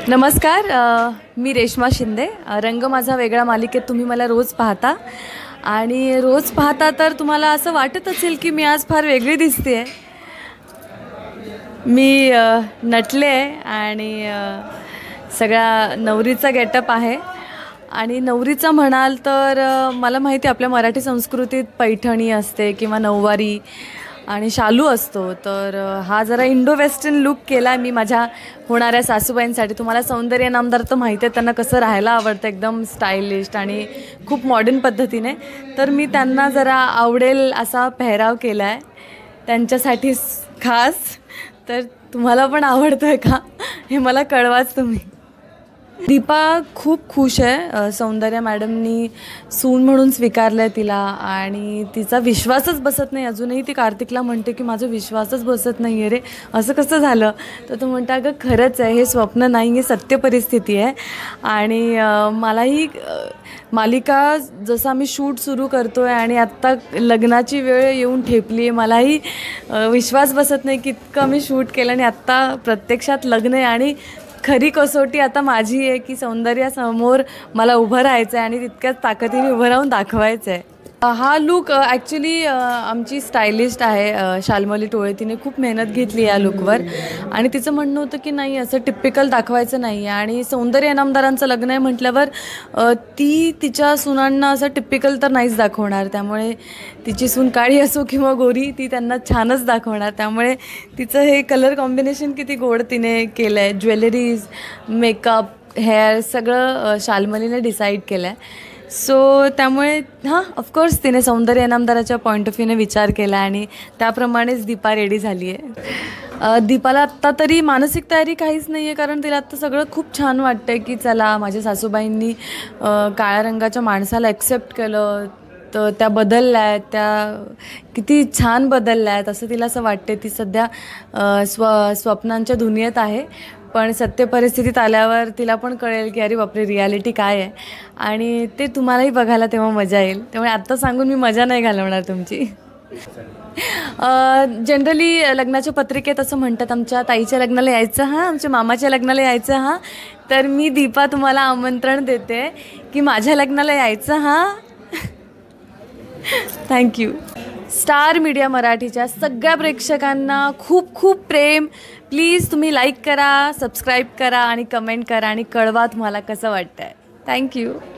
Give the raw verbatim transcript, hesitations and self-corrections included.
नमस्कार, मी रेश्मा शिंदे. रंग माझा वेगळा मालिकेत तुम्ही मला रोज पाहता आणि रोज पाहता तर तुम्हाला असं वाटत असेल की मी आज फार वेगळी दिसते आहे. मी नटले आहे आणि सगळा नवरीचा गेटअप आहे. आणि नवरीचा म्हणाल तर मला माहिती आहे आपल्या मराठी संस्कृतीत पैठणी असते किंवा नऊवारी आणि शालू असतो. तर हा जरा इंडो वेस्टर्न लुक केला मी माझ्या होणाऱ्या सासूबाईंसाठी. तुम्हाला सौंदर्य नामदार तर माहिती आहे त्यांना कसं राहायला आवडतं, एकदम स्टायलिश आणि खूप मॉडर्न पद्धतीने. तर मी त्यांना जरा आवडेल असा पेहराव केला आहे त्यांच्यासाठी खास. तर तुम्हाला पण आवडतो आहे का हे मला कळवाच तुम्ही. दीपा खूप खुश आहे. सौंदर्या मॅडमनी सून म्हणून स्वीकारलं आहे तिला आणि तिचा विश्वासच बसत नाही. अजूनही ती कार्तिकला म्हणते की माझं विश्वासच बसत नाही आहे रे, असं कसं झालं. तर तो म्हणता अगं खरंच आहे, हे स्वप्न नाही, हे सत्य परिस्थिती आहे. आणि मलाही मालिका जसं आम्ही शूट सुरू करतो आहे आणि आत्ता लग्नाची वेळ येऊन ठेपली आहे, मलाही विश्वास बसत नाही की इतकं आम्ही शूट केलं आणि आत्ता प्रत्यक्षात लग्न आहे. आणि खरी कसोटी आता माझी आहे की सौंदर्यासमोर मला उभं राहायचं आहे आणि तितक्याच ताकदीने उभं राहून दाखवायचं आहे. हा लूक ॲक्च्युली आमची स्टायलिस्ट आहे शाल्मली टोळे, तिने खूप मेहनत घेतली या लूकवर. आणि तिचं म्हणणं होतं की नाही असं टिपिकल दाखवायचं नाही आहे आणि सौंदर्य इनामदारांचं लग्न आहे म्हटल्यावर ती तिच्या सुनांना असं टिपिकल तर नाहीच दाखवणार. त्यामुळे तिची सून काळी असो किंवा गोरी, ती त्यांना छानच दाखवणार. त्यामुळे तिचं हे कलर कॉम्बिनेशन किती गोड तिने केलं आहे. ज्वेलरीज, मेकअप, हेअर सगळं शाल्मलीने डिसाईड केलं आहे. सो त्यामुळे हां ऑफकोर्स तिने सौंदर्य इनामदाराच्या पॉईंट ऑफ व्ह्यूने विचार केला आणि त्याप्रमाणेच दीपा रेडी झाली आहे. दीपाला आत्ता तरी मानसिक तयारी काहीच नाही आहे, कारण तिला आत्ता सगळं खूप छान वाटतं आहे की चला माझ्या सासूबाईंनी काळ्या रंगाच्या माणसाला ॲक्सेप्ट केलं, तर त्या बदलल्या आहेत, त्या किती छान बदलल्या आहेत असं तिला असं वाटते. ती सध्या स्व स्वप्नांच्या दुनियेत आहे, पण सत्य परिस्थितीत आल्यावर तिला पण कळेल की अरे बापरे रियालिटी काय आहे. आणि ते तुम्हालाही बघायला तेव्हा मजा येईल. त्यामुळे आत्ता सांगून मी मजा नाही घालवणार तुमची. जनरली लग्नाच्या पत्रिकेत असं म्हणतात आमच्या ताईच्या लग्नाला यायचं हां, आमच्या मामाच्या लग्नाला यायचं हां. तर मी दीपा तुम्हाला आमंत्रण देते की माझ्या लग्नाला यायचं हां. थँक्यू. स्टार मीडिया मराठीच्या सगळ्या प्रेक्षकांना खूप खूप प्रेम. प्लीज तुम्ही लाईक करा, सबस्क्राईब करा आणि कमेंट करा आणि कळवा तुम्हाला कसं वाटतं आहे. थँक्यू.